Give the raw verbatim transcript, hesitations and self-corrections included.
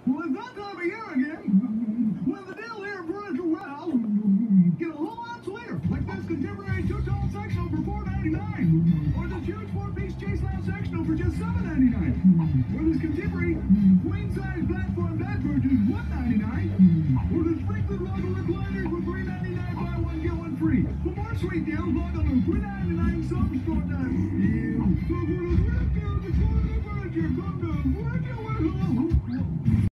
Well, it's that time of year again. When the deal here at Furniture Warehouse get a whole lot sweeter, like this contemporary two-tone sectional for four ninety-nine, or this huge four-piece chase lounge sectional for just seven ninety-nine, or this contemporary queen-size platform bed for just one ninety-nine, or this Franklin Rocker recliner for three ninety-nine, buy one get one free. For more sweet deals, log on to three ninety-nine Superstore dot com. So for the real deal, the quality furniture, come to Furniture Warehouse.